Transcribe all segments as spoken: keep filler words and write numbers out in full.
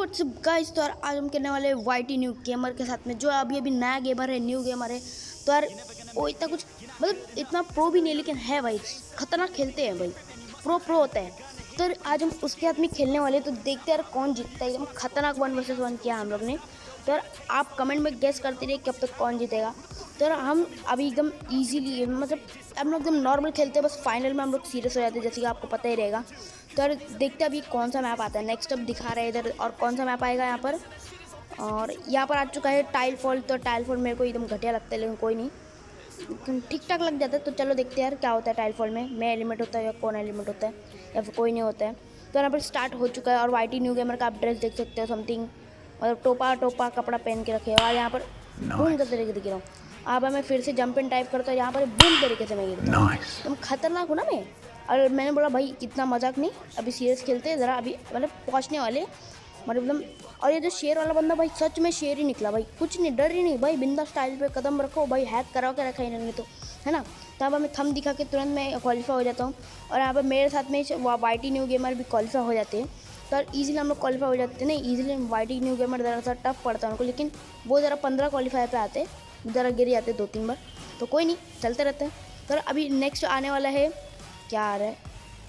WhatsApp guys, तो यार आज हम करने वाले वाई टी न्यू गेमर के साथ में, जो अभी अभी नया गेमर है, न्यू गेमर है। तो यार वो इतना कुछ मतलब इतना प्रो भी नहीं, लेकिन है भाई, खतरनाक खेलते हैं भाई, प्रो प्रो होता है। तो यार आज हम उसके साथ में खेलने वाले, तो देखते हैं यार कौन जीतता है। एकदम खतरनाक वन वर्सेस वन किया हम लोग ने। तो यार आप कमेंट में गेस करते रहिए कब तक कौन जीतेगा। तो यार हम अभी एकदम इजीली मतलब हम लोग एकदम नॉर्मल खेलते हैं, बस फाइनल में हम लोग सीरियस हो जाते हैं, जैसे कि आपको पता ही रहेगा। तो यार देखते हैं अभी कौन सा मैप आता है। नेक्स्ट अब दिखा रहे हैं इधर, और कौन सा मैप आएगा यहाँ पर। और यहाँ पर आ चुका है टाइल फॉल। तो टाइल फॉल मेरे को एकदम घटिया लगता है, लेकिन कोई नहीं, ठीक ठाक लग जाता है। तो चलो देखते हैं यार क्या होता है टाइल फॉल में। मैं एलिमेंट होता है या कौन एलिमेंट होता है, या फिर कोई नहीं होता है। तो यहाँ पर स्टार्ट हो चुका है, और वाई टी न्यू गेमर का आप ड्रेस देख सकते हो, समथिंग मतलब टोपा टोपा कपड़ा पहन के रखे। और यहाँ पर बूम का तरीके से गिरा हूँ। अब मैं फिर से जंप इन टाइप करता हूँ, यहाँ पर बूम तरीके से मैं गिरता हूँ। तुम खतरनाक हो ना मैं। और मैंने बोला भाई कितना मजाक नहीं, अभी सीरियस खेलते हैं ज़रा, अभी मतलब पहुँचने वाले मतलब एकदम। और ये जो शेर वाला बंदा भाई, सच में शेर ही निकला भाई, कुछ नहीं, डर ही नहीं भाई, बिंदा स्टाइल पे कदम रखो भाई, हैक करा के रखा इन्होंने तो, है ना। तो यहाँ पर मैं थंब दिखा के तुरंत मैं क्वालिफाई हो जाता हूँ। और यहाँ पर मेरे साथ में वाई टी न्यू गेमर भी क्वालिफाई हो जाते हैं। तो यार ईजिली हम लोग क्वालिफाई हो जाते हैं। नहीं easily Y T new gamer ज़रा सा टफ पड़ता है उनको, लेकिन वो ज़रा पंद्रह क्वालिफाई पे आते हैं, ज़रा गिर जाते दो तीन बार। तो कोई नहीं, चलते रहते हैं। तो अभी नेक्स्ट आने वाला है, क्या आ रहा है,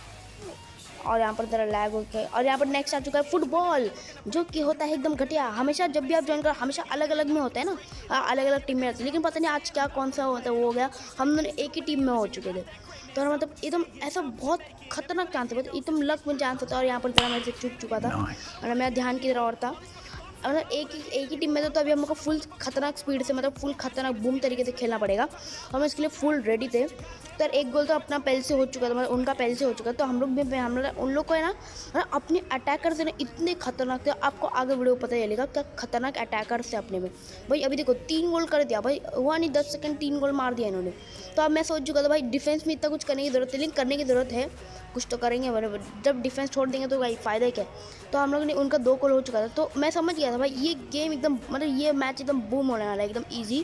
और यहाँ पर ज़रा लैग हो गया। और यहाँ पर नेक्स्ट आ चुका है फुटबॉल, जो कि होता है एकदम घटिया। हमेशा जब भी आप ज्वाइन करो, हमेशा अलग अलग में होता है ना, अलग अलग टीम में रहते हैं, लेकिन पता नहीं आज क्या कौन सा होता है वो हो गया, हम दोनों एक ही टीम में हो चुके थे। तो मतलब एकदम ऐसा बहुत खतरनाक चांस है, एकदम लक में चांस होता है। और यहाँ पर ज़रा मेरे से चूक चुका था, और मेरा ध्यान की तरह और था, मतलब एक ही एक ही टीम में था। तो अभी हम लोग को फुल खतरनाक स्पीड से, मतलब फुल खतरनाक बूम तरीके से खेलना पड़ेगा, और हम इसके लिए फुल रेडी थे। तो एक गोल तो अपना पहले से हो चुका था, मतलब उनका पहले से हो चुका। तो हम लोग भी हम लोग उन लोग को है ना, अपने अटैकर से ना इतने खतरनाक थे। आपको आगे वीडियो पता चलेगा क्या खतरनाक अटैकर से अपने में भाई। अभी देखो तीन गोल कर दिया भाई, हुआ नहीं दस सेकंड, तीन गोल मार दिया इन्होंने। तो अब मैं सोच चुका था भाई डिफेंस में इतना कुछ करने की जरूरत है, लेकिन करने की ज़रूरत है, कुछ तो करेंगे। मतलब जब डिफेंस छोड़ देंगे तो भाई फ़ायदा क्या है। तो हम लोग ने उनका दो गोल हो चुका था, तो मैं समझ गया था भाई ये गेम एकदम मतलब ये मैच एकदम बूम होने वाला है, एकदम ईजी।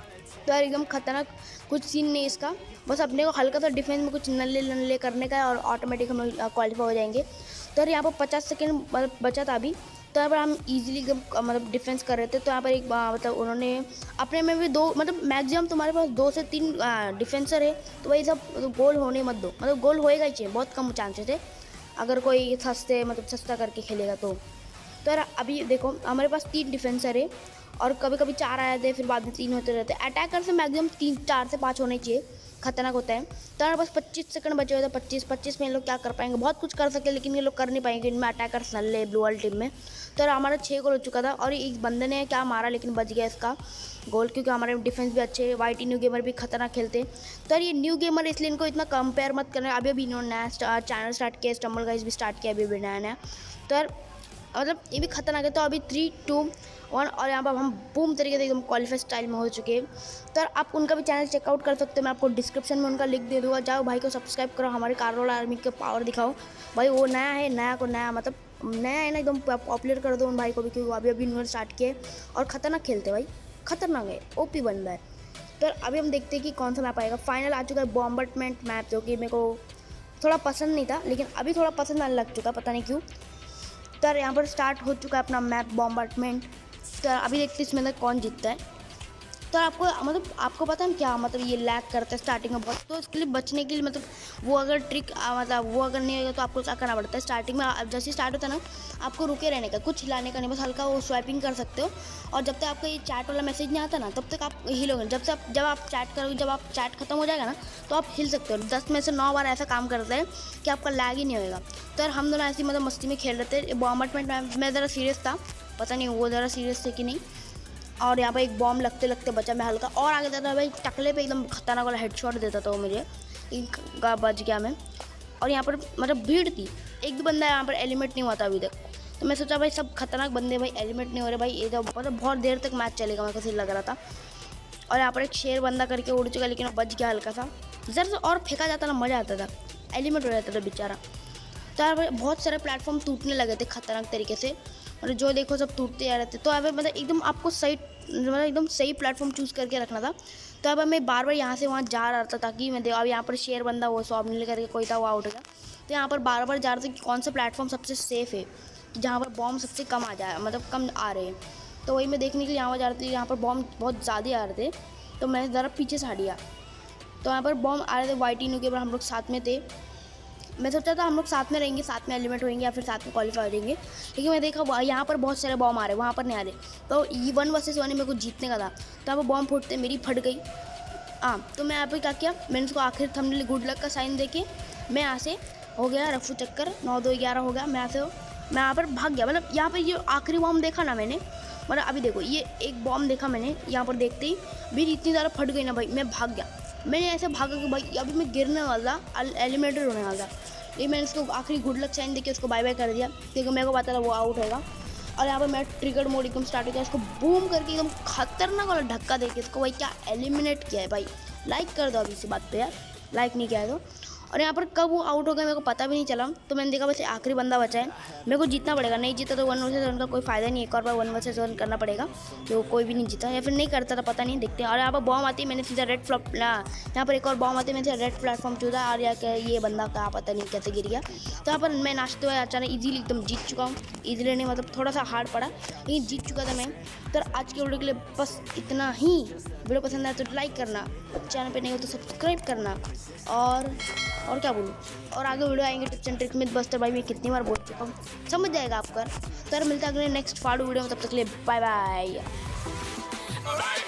तो यार एकदम खतरनाक कुछ सीन नहीं इसका, बस अपने को हल्का सा डिफेंस में कुछ नल्ले नल्ले करने का है, और ऑटोमेटिक हम क्वालिफाई हो जाएंगे। तो यार यहाँ पर पचास सेकेंड बचा था अभी। तो यहाँ पर हम इजीली मतलब डिफेंस कर रहे थे। तो यहाँ पर एक मतलब उन्होंने अपने में भी दो, मतलब मैक्सिमम तुम्हारे पास दो से तीन डिफेंसर है, तो वही सब तो गोल होने मत दो, मतलब गोल होएगा ही चाहिए, बहुत कम चांसेस है अगर कोई सस्ते मतलब सस्ता करके खेलेगा तो। तो यार अभी देखो हमारे पास तीन डिफेंसर है, और कभी कभी चार आ जाते हैं, फिर बाद में तीन होते रहते हैं। अटैकर से मैक्सिमम तीन चार से पाँच होने चाहिए, खतरनाक होता है। तो हमारे पास पच्चीस सेकंड बचे हुए थे, पच्चीस पच्चीस में ये लोग क्या कर पाएंगे, बहुत कुछ कर सकते हैं, लेकिन ये लोग कर नहीं पाएंगे, इनमें अटैकर्स नल्ले ब्लू वाली टीम में। तो यार हमारा छः गोल हो चुका था, और एक बंदे ने क्या मारा, लेकिन बच गया इसका गोल, क्योंकि हमारे डिफेंस भी अच्छे है। वाई टी न्यू गेमर भी खतरनाक खेलते हैं। तो यार ये न्यू गेमर इसलिए इनको इतना कंपेयर मत करना। अभी अभी इन्होंने नया चैनल स्टार्ट किया, स्टम्बल गाइस भी स्टार्ट किया अभी अभी नया नया। तो यार मतलब ये भी खतरनाक है। तो अभी थ्री टू वन, और यहाँ पर हम बूम तरीके से एकदम क्वालिफाई स्टाइल में हो चुके हैं। तो यार आप उनका भी चैनल चेकआउट कर सकते हो, मैं आपको डिस्क्रिप्शन में उनका लिंक दे दूँगा, जाओ भाई को सब्सक्राइब करो, हमारे कारवाला आर्मी के पावर दिखाओ भाई। वो नया है, नया को नया मतलब नया है ना, एकदम पॉपुलर कर दो उन भाई को भी, क्योंकि अभी अभी उन्होंने स्टार्ट किए, और ख़तरनाक खेलते भाई, खतरनाक है, ओपी बंदा है। तो अभी हम देखते हैं कि कौन सा मैप आएगा। फाइनल आ चुका है बॉम्बार्डमेंट मैप, जो कि मेरे को थोड़ा पसंद नहीं था, लेकिन अभी थोड़ा पसंद आने लग चुका, पता नहीं क्यों। तो यहाँ पर स्टार्ट हो चुका है अपना मैप बॉम्बार्डमेंट। तो अभी देखते हैं इसमें कौन जीतता है। तो आपको मतलब आपको पता है क्या, मतलब ये लैग करता है स्टार्टिंग में बहुत, तो इसके लिए बचने के लिए मतलब वो अगर ट्रिक मतलब वो अगर नहीं होगा, तो आपको क्या करना पड़ता है, स्टार्टिंग में जैसे स्टार्ट होता है ना, आपको रुके रहने का, कुछ हिलाने का नहीं, बस हल्का वो स्वाइपिंग कर सकते हो। और जब तक आपका ये चैट वाला मैसेज नहीं आता ना, तब तक आप हिलोगे। जब से आप जब आप चैट करोगे, जब आप चैट खत्म हो जाएगा ना, तो आप हिल सकते हो। दस में से नौ बार ऐसा काम करता है कि आपका लैग ही नहीं होगा। तो यार हम दोनों ऐसी मतलब मस्ती में खेल रहे थे। बॉम्बार्डमेंट में ज़रा सीरियस था, पता नहीं वो ज़रा सीरियस थे कि नहीं। और यहाँ पर एक बॉम्ब लगते लगते बचा मैं हल्का, और आगे जाता भाई टकले पे एकदम खतरनाक वाला हेडशॉट देता था वो मुझे, एक बच गया मैं। और यहाँ पर मतलब भीड़ थी, एक भी बंदा यहाँ पर एलिमेंट नहीं हुआ था अभी तक। तो मैं सोचा भाई सब खतरनाक बंदे भाई एलिमेंट नहीं हो रहे भाई, ये तो मतलब बहुत देर तक मैच चलेगा, मेरे को सही लग रहा था। और यहाँ पर एक शेर बंदा करके उड़ चुका, लेकिन वो बच गया हल्का सा, ज़रा सा और फेंका जाता ना मज़ा आता था, एलिमेंट हो जाता था बेचारा। तो यार बहुत सारे प्लेटफॉर्म टूटने लगे थे खतरनाक तरीके से, और जो देखो सब टूटते जा रहे थे। तो अब मतलब एकदम आपको सही मतलब एकदम सही प्लेटफॉर्म चूज़ करके रखना था। तो अब मैं बार बार यहाँ से वहाँ जा रहा था, ताकि मैं अब यहाँ पर शेयर बंदा वो सॉब नहीं करके कोई था वो आउट हो गया। तो यहाँ पर बार बार जा रहा था कि कौन सा प्लेटफॉर्म सबसे सेफ़ है। कि जहाँ पर बॉम्ब सबसे कम आ जाए, मतलब कम आ रहे हैं। तो वही मैं देखने के लिए यहाँ पर जा रही थी, यहाँ पर बॉम्ब बहुत ज़्यादा आ रहे थे, तो मैं ज़रा पीछे से हट गया। तो यहाँ पर बॉम्ब आ रहे थे वाई टी न्यू के, हम लोग साथ में थे। मैं सोचा था हम लोग साथ में रहेंगे, साथ में एलिमेंट होंगे या फिर साथ में क्वालिफाई हो जाएंगे, लेकिन मैं देखा यहाँ पर बहुत सारे बॉम्ब आ रहे हैं, वहाँ पर नहीं आ रहे। तो ये वन वर्सेस वन मेरे को जीतने का था, तो यहाँ पर बॉम्ब फूटते मेरी फट गई। हाँ, तो मैं यहाँ पर क्या किया, मैंने उसको आखिर थंबनेल गुड लक का साइन देके मैं यहाँ से हो गया रफू चक्कर, नौ दो ग्यारह हो गया। मैं यहाँ से मैं यहाँ पर भाग गया, मतलब यहाँ पर ये आखिरी बॉम्ब देखा ना मैंने, मतलब अभी देखो ये एक बॉम्ब देखा मैंने, यहाँ पर देखते ही मेरी इतनी ज़्यादा फट गई ना भाई, मैं भाग गया। मैंने ऐसे भागा कि भाई अभी मैं गिरने वाला, एलिमिनेटेड होने वाला। लेकिन मैंने उसको आखिरी गुड लक साइन देके उसको बाय बाय कर दिया, क्योंकि मेरे को पता था वो आउट होगा। और यहाँ पर मैं ट्रिगर मोड एकदम स्टार्ट किया, उसको बूम करके एकदम खतरनाक वाला धक्का देके इसको भाई क्या एलिमिनेट किया है भाई। लाइक कर दो अभी इसी बात पे यार, लाइक नहीं किया है तो। और यहाँ पर कब वो आउट हो गया मेरे को पता भी नहीं चला। तो मैंने देखा बस आखिरी बंदा बचा है, मेरे को जीतना पड़ेगा, नहीं जीता तो वन वर्सेस वन का कोई फ़ायदा नहीं, एक और बार वन वर्सेस वन करना पड़ेगा। तो कोई भी नहीं जीता या फिर नहीं करता था, पता नहीं, देखते हैं। और यहाँ पर बॉम्ब आती है, मैंने सीधा रेड फ्लॉप, यहाँ पर एक और बॉम्ब आती है, मैंने रेड प्लेटफॉर्म चूजा, और या ये बंदा का पता नहीं कैसे गिर गया। तो यहाँ पर मैं नाचते हुए अचानक ईजीली एकदम जीत चुका हूँ, ईजिली नहीं मतलब थोड़ा सा हार्ड पड़ा, लेकिन जीत चुका था मैं। तो आज के वीडियो के लिए बस इतना ही। वीडियो पसंद आया तो लाइक करना, चैनल पे नहीं हो तो सब्सक्राइब करना, और और क्या बोलूँ, और आगे वीडियो आएंगे टिप्स एंड ट्रिक्स में बस्टर भाई, मैं कितनी बार बोल चुका हूँ, समझ जाएगा आपका। तो यार मिलता है अगले नेक्स्ट फाड़ू वीडियो में, तब तक के लिए बाय बाय।